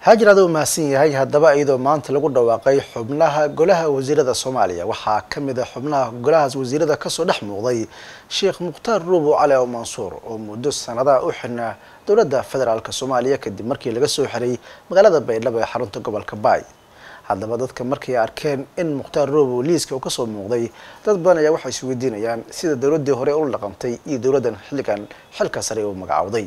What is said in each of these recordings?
هاجر هذا ماسين هاي هالدبا إذا ما أنت لقول دواقي حبناها قلها وزير الصومالية وحاكم إذا حبناها قلها وزير ذا كسر لحم ضي شيخ مختار روبو علي ومنصور ومدرس سنة أحنا دولة فدرال كصومالية كدي مركي لقصو حري مغلظة بين لبا حرنت قبل كباي هذا بدأت كمركي أركان إن مختار روبو ليسك وكسر مضي تطبنا يا وحي سويدين يعني سيد الدولة دي هوري أول لقمتي دولة حل كان حل كسري ومقعوضي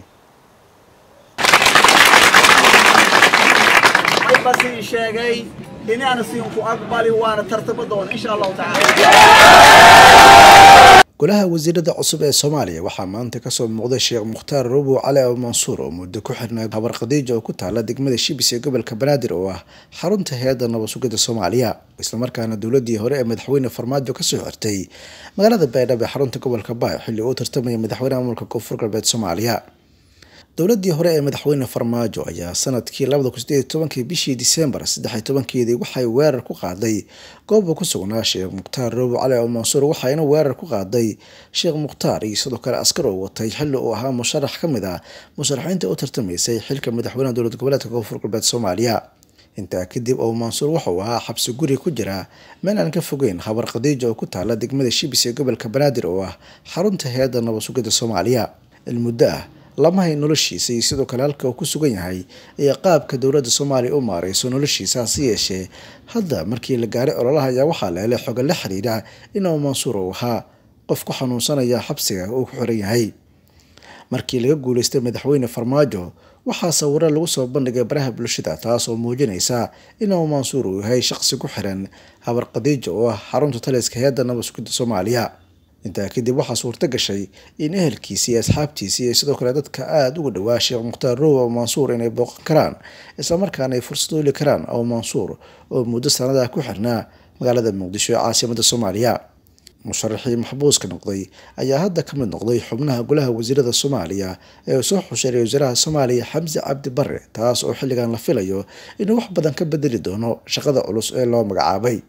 بس شيء إني أنا سينكو أقبل وأنا ترتبطون إن شاء الله تعالى. قلها وزير عصب الصومالية وحمانت كسر مقدس الشيخ مختار روبو علي ومنصور ومد كحرنا خبر قديجة وكنت على دقمة الشيبسي قبل كبنادر وحرنت هذا النبسوقة الصومالية إسلام كان الدولة دي هراء مدحوين فرماد كسر عرتي مغلظة بين بحرنت قبل كباي حلي وترتمي مدحوين ملك كفر قلب الصومالية dowladii hore ee madaxweyne Farmaajo ayaa sanadkii 2018 bishii December 13 waxay weerar ku qaaday goob ku sugnaa Sheekh Mukhtaar Robo Cali oo Mansuur waxayna weerar ku qaaday Sheekh Mukhtaar iyo sidoo kale askar oo watay xilli uu ahaa musharax kamid ah musharaxiinta u tartamaysay xilka madaxweynaha dowladda goboleedka Koonfur Galbeed Soomaaliya inta kadib oo Mansuur wuxuu ahaa xabsi guri ku jira meel aan ka fogeyn khabar qadiijo oo ku taala degmada Shibisi gobolka Banaadir oo ah xarunta hay'adda nabadsugadda Soomaaliya muddo lama hay noloshiisa iyo sidoo kale halka uu ku sugan yahay ee qaabka dowladda Soomaaliya u maareyso noloshiisa si yeeshee hadda markii la gaaray ololaha ayaa waxa la helay xog la xiriira inuu Mansuur uu ahaa qof ku xanuunsanaya xabsiga uu ku xiran yahay markii laga guuleystay madaxweyne Farmaajo waxaa sawirro lagu soo bandhigay baraha bulshada taas oo muujinaysa inuu Mansuur uu yahay shakhsi ku xiran habar qadiijo oo ah xarunta taliska hay'adda nabadsugadda Soomaaliya inta kadib waxaa suurta gashay in ehelkiisa iyo asxaabtiisa iyo sidoo kale dadka aad ugu dhawaa Sheekh Mukhtaar Robo Mansuur inay booqan karaan isla markaana ay fursad u heli karaan oo Mansuur oo muddo sanada ku xirnaa magaalada Muqdisho ee caasimadda Soomaaliya musharaxii maxbuuska noqday ayaa hadda ka mid noqday xubnaha golaha wasiirada Soomaaliya ee soo xushay wasiiraha Soomaaliya Xamse Cabdi Barre taas oo xilligan la filayo inuu wax badan ka bedeli doono shaqada culus ee loo magacaabay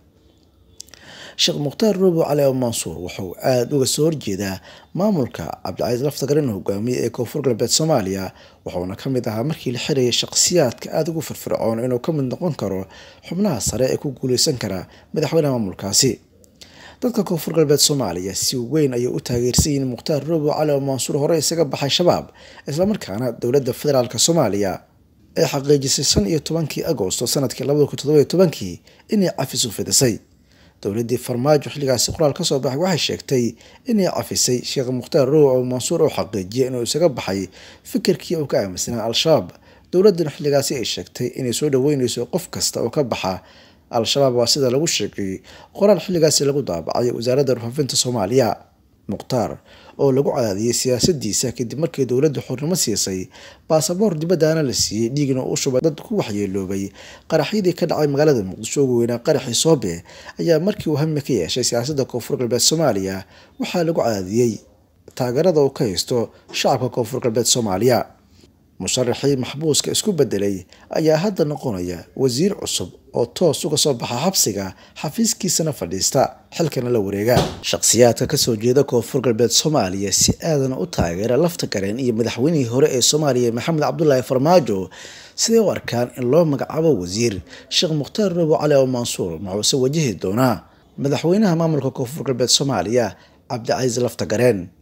Sheekh Mukhtaar Robo Cali oo Mansuur wuxuu aad uga soo horjeedaa maamulka Cabdilcasiis Laftagareen hogaamiye ee Koonfur Galbeed Soomaaliya wuxuuna ka mid ahaa markii la xiriyay shakhsiyaadka aad ugu firfircoon inuu ka mid noqon karo xubnaha sare ee ku guuleysan kara madaxweynaha maamulkaasi dadka Koonfur Galbeed Soomaaliya si weyn ayay u taageersan Mukhtaar Robo Cali oo Mansuur hore isaga baxay shabaab isla markaana dowladda federaalka Soomaaliya ee xaqiijisay 15 Agoosto sanadkii 2017 inay cafis u fidisay dowladii Farmaajo xilligaasi qoraal ka soo baxay waxay sheegtay inay cafisay Sheekh Mukhtaar Robo oo Mansuur oo xaqiijiyay inuu isaga baxay fikirkii uu ka aaminsanaa al-shabaab dowladdan xilligaasi ay sheegtay inay soo dhaweynayso qof kasta oo ka baxa al-shabaab waa sida lagu sheegay qoraal xilligaasi lagu daabacay wasaaradda warfaafinta Soomaaliya Mukhtaar oo lagu cadaadiyay siyaasadiisa kadib markii dowladdu xornimo siisay baasaboor dibadana la siiyay dhiigna uu shubay dad ku waxyeeloobay qaraxyadii ka dhacay magaalada Muqdisho ugu weynaa qaraxii Soobe ayaa markii uu hammi ka yeeshay siyaasadda Koonfur Galbeed Soomaaliya waxaa lagu cadaadiyay taageerada uu ka haysto shacabka Koonfur Galbeed Soomaaliya musharaxii maxbuuska isku bedelay ayaa hadda noqonaya wasiir cusub oo toos uga soo baxa xabsiga xafiiskiisana fadhiista xilkana la wareega shakhsiyaadka ka soo jeeda Koonfur Galbeed Soomaaliya si aadan u taageera Laftagareen iyo madaxweynihii hore ee Soomaaliya Maxamed Cabdullaahi Farmaajo sidoo arkaan in loo magacaabo wasiir Sheekh Mukhtaar Robo Cali oo Mansuur wuxuu wajihi doonaa madaxweynaha maamulka Koonfur Galbeed Soomaaliya Cabdilcasiis Laftagareen